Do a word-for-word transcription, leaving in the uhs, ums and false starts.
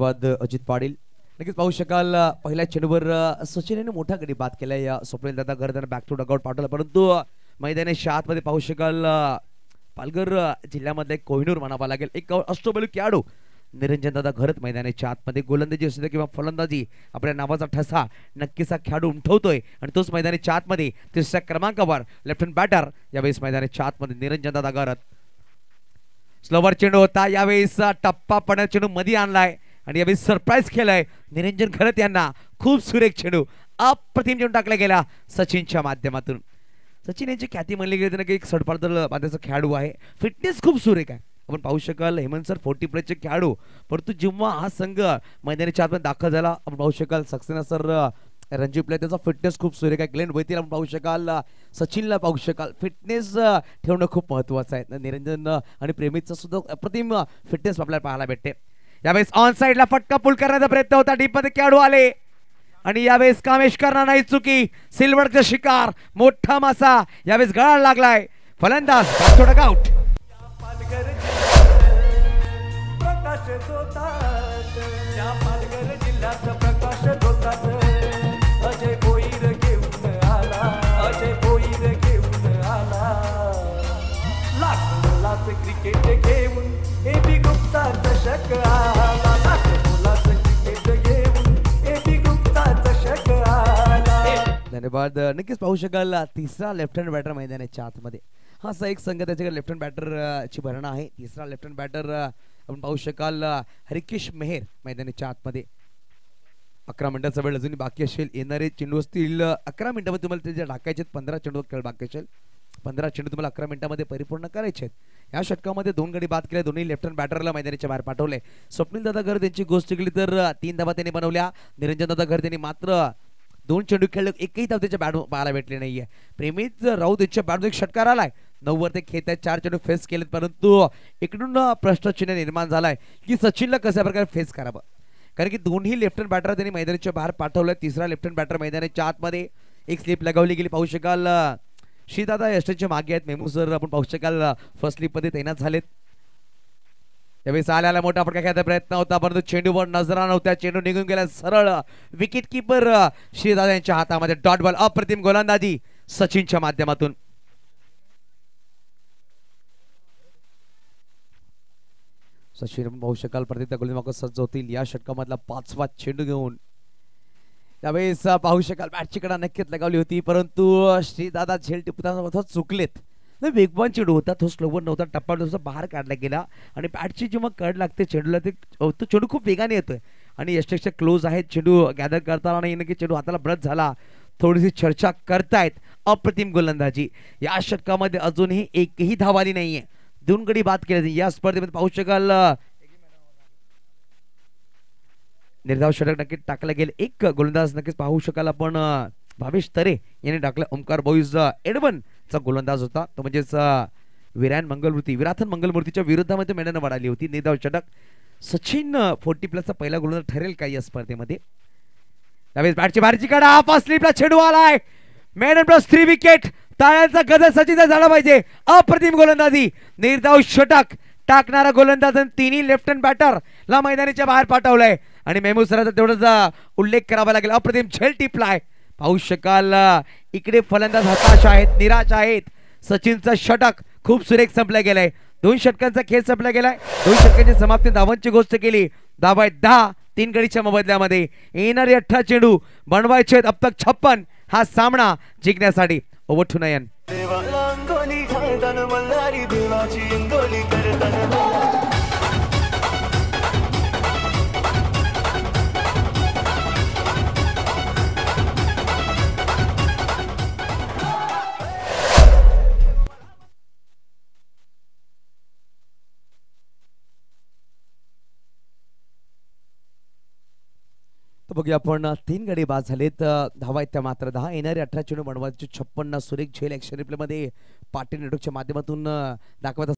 धन्यवाद अजित पाटील. नक्कीच पाहू शकाल पहिल्या चेंडूवर सचिन यांनी मोठा गडी बाद केलाय. स्वप्नील दादा घर बॅक टू डगआउट पाठवला, परंतु मैदानाच्या आतमध्ये पाहू शकाल पालघर जिल्ह्यामधले कोहिनूर म्हणावा लागेल एक अष्टबैलू खेळाडू निरंजन दादा घरत मैदानाच्या आतमध्ये गोलंदाजी असू दे किंवा फलंदाजी आपल्या नावाचा ठसा नक्कीच हा खेळाडू उमटवतोय आणि तोच मैदानाच्या आतमध्ये तिसऱ्या क्रमांकावर लेफ्ट हँड बॅटर यावेळेस मैदानाच्या आतमध्ये निरंजन दादा घरत. स्लोवर चेंडू होता, यावेळेस टप्पा पडण्याचा चेंडू मध्ये आणलाय आणि यावेळेस सरप्राईज केलाय निरंजन घरत यांना. खूप सुरेख चेंडू अप्रतिम चेंडू टाकला गेला सचिनच्या माध्यमातून. सचिन यांची ख्याती म्हणली गेली तर एक सडपातळ बांधाचा खेळाडू आहे, फिटनेस खूप सुरेख आहे. आपण पाहू शकाल हेमंत सर फोर्टी प्लेचे खेळाडू, परंतु जेव्हा हा संघ मैदानाच्या आतमध्ये दाखल झाला आपण पाहू शकाल सक्सेना सर रणजी प्ले त्याचा फिटनेस खूप सुरेख आहे. ग्लेन वैतील आपण पाहू शकाल, सचिनला पाहू शकाल फिटनेस ठेवणं खूप महत्वाचं आहे. निरंजन आणि प्रेमीचा सुद्धा अप्रतिम फिटनेस आपल्याला पाहायला भेटते. यावेळेस ऑन साइडला फटका पुल करण्याचा प्रयत्न होता, डीप मध्ये खेळाडू आले आणि यावेळेस कामेश करणार नाही चुकी. सिल्वरचा शिकार मोठा मासा यावेळेस गळाला लागलाय. फलंदाज थोडा आउट. अजय भोईर घेऊन आला, अजय भोईर घेऊन आला. लाख मुलाचं क्रिकेट घेऊन एबी गुप्ता चषक आला. लाख मुलाचं क्रिकेट घेऊन एबी गुप्ता चषक आला. धन्यवाद. नक्कीच पाहू शकाल तिसरा लेफ्ट हँड बॅटर मैदानाच्या आतमध्ये हा असा एक संघ त्याच्याकडे लेफ्ट हँड बॅटर ची भरणा आहे. तिसरा लेफ्ट हँड बॅटर आपण पाहू शकाल हरिकेश मेहर मैदानाच्या आतमध्ये. अकरा मिनिटाचा वेळ अजूनही बाकी असेल. येणारे चेंडू असतील अकरा मिनिटांमध्ये तुम्हाला त्याचे टाकायचे. पंधरा चेंडू खेळ बाकी असेल. पंधरा चेंडू तुम्हाला अकरा मिनिटांमध्ये परिपूर्ण करायचे आहेत. या षटकामध्ये दोन गडी बाद केले, दोन्ही लेफ्ट हँड बॅटरला मैदानाच्या बाहेर पाठवले. स्वप्नील दादा घर त्यांची गोष्ट केली तर तीन धावा त्यांनी बनवल्या. निरंजन दादा घर त्यांनी मात्र दोन चेंडू खेळले, एकही धाव त्याच्या बॅट पाहायला भेटले नाहीये. प्रेमित राऊत त्यांच्या बॅट एक षटकार आलाय. नऊवर ते खेळत आहेत, चार चेंडू फेस केलेत, परंतु इकडून प्रश्नचिन्ह निर्माण झालाय की सचिनला कशा प्रकारे फेस करावं. कारण की दोन्ही लेफ्ट हँड बॅटर त्यांनी मैदानाच्या बाहेर पाठवलं. तिसरा लेफ्ट हँड बॅटर मैदानाच्या आतमध्ये एक स्लिप लगावली गेली. पाहू शकाल श्रीदादा यष्टीच्या मागे आहेत. मेमू सर आपण पाहू शकाल फर्स्ट स्लिप मध्ये तैनात झालेत. यावेळेस आल्याला मोठा फटका खेळायचा प्रयत्न होता, परंतु चेंडूवर नजरा नव्हत्या. चेंडू निघून गेला सरळ. विकेट किपर श्रीदादा यांच्या हातामध्ये डॉट बॉल. अप्रतिम गोलंदाजी सचिनच्या माध्यमातून. सचिन पाहू शकाल प्रत्येक गोलंदाज सज्ज होतील या षटकामधला पाचवा चेंडू घेऊन. यावेळेस पाहू शकाल बॅटची कडा नक्कीच लगावली होती, परंतु श्रीदादा झेल टिपताना चुकलेत. वेगवान चेंडू होता, तो स्लोवर नव्हता, टप्पा बाहेर काढला गेला आणि बॅटची जेव्हा कड लागते चेंडूला ते तो चेंडू खूप वेगाने येतोय आणि यष्टेक्षा क्लोज आहेत. चेंडू गॅदर करताना नाही नक्की चेंडू हाताला ब्रश झाला. थोडीशी चर्चा करतायत. अप्रतिम गोलंदाजी या षटकामध्ये अजूनही एकही धाव आली नाहीये. दोन गडी बाद केले या स्पर्धेमध्ये. पाहू शकाल निर्धाव षटक नक्कीच टाकला गेले. एक गोलंदाज नक्कीच पाहू शकाल आपण भावेश तरे यांनी टाकलं. ओमकार बॉईज एडवन चा गोलंदाज होता, तो म्हणजेच विरायन मंगलमूर्ती विराथन मंगलमूर्तीच्या विरोधामध्ये मैदानावर आली होती. निर्धाव षटक. सचिन फोर्टी प्लसचा पहिला गोलंदाज ठरेल का या स्पर्धेमध्ये. त्यावेळेस बॅटची बाहेरची कडा पाच स्लिपला चेंडू आलाय. Maiden plus three wicket. टाळ्यांचा गजर सचिनचा झाला पाहिजे. अप्रतिम गोलंदाजी. निर्धाव षटक टाकणारा गोलंदाज तिन्ही लेफ्ट हँड बॅटर ला मैदानाच्या बाहेर पाठवलंय आणि मेमू सराचा तेवढाच उल्लेख करावा लागेल. अप्रतिम झेल टिपलाय. पाहू शकाल इकडे फलंदाज हताश आहेत, निराश आहेत. सचिनचा षटक खूप सुरेख संपला गेलाय. दोन षटकांचा खेळ संपला गेलाय. दोन षटकांची समाप्ती धावांची गोष्ट केली. धावा आहेत दहा. तीन गडीच्या मोबदल्यामध्ये येणारे अठरा चेंडू बनवायचे आहेत. अब तक छप्पन हा सामना जिंकण्यासाठी. Over to Nayan. बघूया आपण तीन गडी बाद झालेत. धावा आहेत त्या मात्र दहा. येणारे अठरा चेंडू बनवायचे छप्पन्न. सुरेख झेल ऍक्शन रिप्ले मध्ये पाटील नेटवर्कच्या माध्यमातून दाखवत